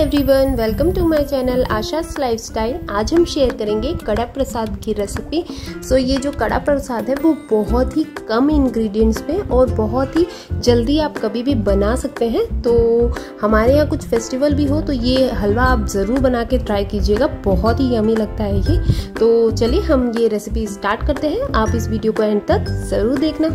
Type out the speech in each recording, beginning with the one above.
Everyone, welcome to my channel Asha's lifestyle. आज हम share करेंगे कड़ा प्रसाद की रेसिपी। ये जो कड़ा प्रसाद है वो बहुत ही कम इंग्रेडिएंट्स में और बहुत ही जल्दी आप कभी भी बना सकते हैं। तो हमारे यहाँ कुछ फेस्टिवल भी हो तो ये हलवा आप ज़रूर बना के ट्राई कीजिएगा, बहुत ही यमी लगता है ये। तो चलिए हम ये रेसिपी स्टार्ट करते हैं। आप इस वीडियो को एंड तक ज़रूर देखना।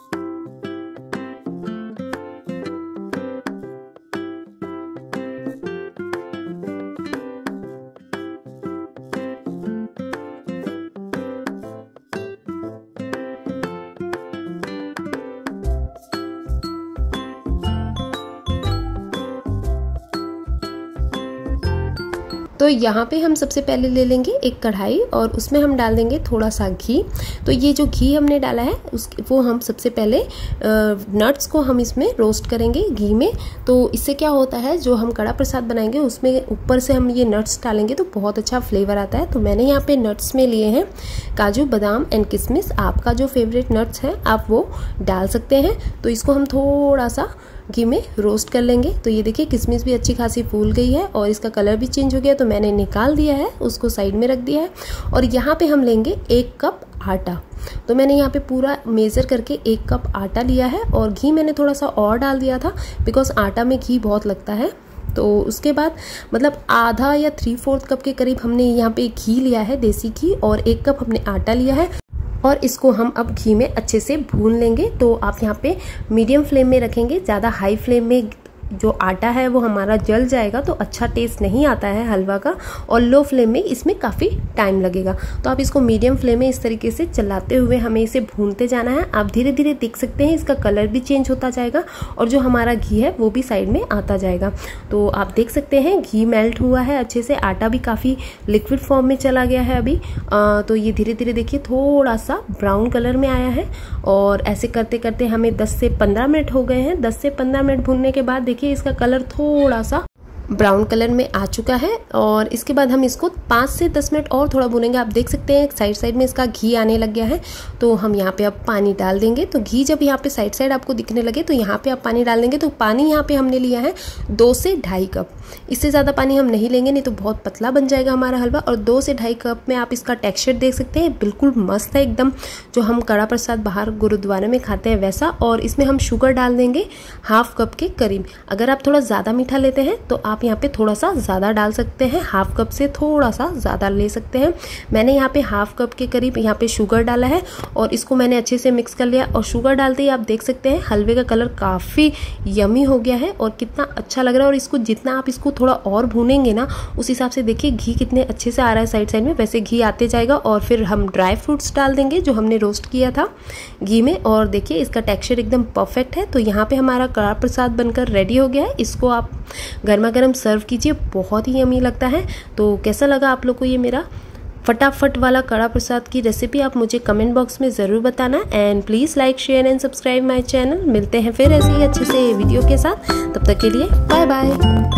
तो यहाँ पे हम सबसे पहले ले लेंगे एक कढ़ाई और उसमें हम डाल देंगे थोड़ा सा घी। तो ये जो घी हमने डाला है वो हम सबसे पहले नट्स को हम इसमें रोस्ट करेंगे घी में। तो इससे क्या होता है, जो हम कड़ा प्रसाद बनाएंगे उसमें ऊपर से हम ये नट्स डालेंगे तो बहुत अच्छा फ्लेवर आता है। तो मैंने यहाँ पे नट्स में लिए हैं काजू, बादाम एंड किशमिश। आपका जो फेवरेट नट्स है आप वो डाल सकते हैं। तो इसको हम थोड़ा सा घी में रोस्ट कर लेंगे। तो ये देखिए किशमिश भी अच्छी खासी फूल गई है और इसका कलर भी चेंज हो गया। तो मैंने निकाल दिया है, उसको साइड में रख दिया है। और यहाँ पे हम लेंगे 1 कप आटा। तो मैंने यहाँ पे पूरा मेज़र करके 1 कप आटा लिया है और घी मैंने थोड़ा सा और डाल दिया था बिकॉज आटा में घी बहुत लगता है। तो उसके बाद मतलब आधा या 3/4 कप के करीब हमने यहाँ पे घी लिया है, देसी घी, और 1 कप हमने आटा लिया है और इसको हम अब घी में अच्छे से भून लेंगे। तो आप यहाँ पे मीडियम फ्लेम में रखेंगे, ज़्यादा हाई फ्लेम में जो आटा है वो हमारा जल जाएगा तो अच्छा टेस्ट नहीं आता है हलवा का, और लो फ्लेम में इसमें काफ़ी टाइम लगेगा। तो आप इसको मीडियम फ्लेम में इस तरीके से चलाते हुए हमें इसे भूनते जाना है। आप धीरे धीरे देख सकते हैं इसका कलर भी चेंज होता जाएगा और जो हमारा घी है वो भी साइड में आता जाएगा। तो आप देख सकते हैं घी मेल्ट हुआ है अच्छे से, आटा भी काफ़ी लिक्विड फॉर्म में चला गया है अभी। तो ये धीरे धीरे देखिए थोड़ा सा ब्राउन कलर में आया है और ऐसे करते करते हमें 10 से 15 मिनट हो गए हैं। 10 से 15 मिनट भूनने के बाद देखिए इसका कलर थोड़ा सा ब्राउन कलर में आ चुका है और इसके बाद हम इसको 5 से 10 मिनट और थोड़ा भूनेंगे। आप देख सकते हैं साइड साइड में इसका घी आने लग गया है। तो हम यहाँ पे अब पानी डाल देंगे। तो घी जब यहाँ पे साइड साइड आपको दिखने लगे तो यहाँ पे आप पानी डाल देंगे। तो पानी यहाँ पे हमने लिया है 2 से 2.5 कप। इससे ज़्यादा पानी हम नहीं लेंगे, नहीं तो बहुत पतला बन जाएगा हमारा हलवा। और 2 से 2.5 कप में आप इसका टेक्सचर देख सकते हैं, बिल्कुल मस्त है एकदम, जो हम कड़ा प्रसाद बाहर गुरुद्वारे में खाते हैं वैसा। और इसमें हम शुगर डाल देंगे 1/2 कप के करीब। अगर आप थोड़ा ज़्यादा मीठा लेते हैं तो आप यहाँ पे थोड़ा सा ज़्यादा डाल सकते हैं, 1/2 कप से थोड़ा सा ज़्यादा ले सकते हैं। मैंने यहाँ पे 1/2 कप के करीब यहाँ पे शुगर डाला है और इसको मैंने अच्छे से मिक्स कर लिया। और शुगर डालते ही आप देख सकते हैं हलवे का कलर काफ़ी यमी हो गया है और कितना अच्छा लग रहा है। और इसको जितना आप इसको थोड़ा और भूनेंगे ना उस हिसाब से देखिए घी कितने अच्छे से आ रहा है साइड साइड में, वैसे घी आते जाएगा। और फिर हम ड्राई फ्रूट्स डाल देंगे जो हमने रोस्ट किया था घी में। और देखिए इसका टेक्सचर एकदम परफेक्ट है। तो यहाँ पे हमारा कड़ा प्रसाद बनकर रेडी हो गया है। इसको आप गर्मा गर्म सर्व कीजिए, बहुत ही यमी लगता है। तो कैसा लगा आप लोग को ये मेरा फटाफट वाला कड़ा प्रसाद की रेसिपी, आप मुझे कमेंट बॉक्स में ज़रूर बताना। And please like, share and subscribe my channel. मिलते हैं फिर ऐसे ही अच्छे से वीडियो के साथ, तब तक के लिए बाय बाय।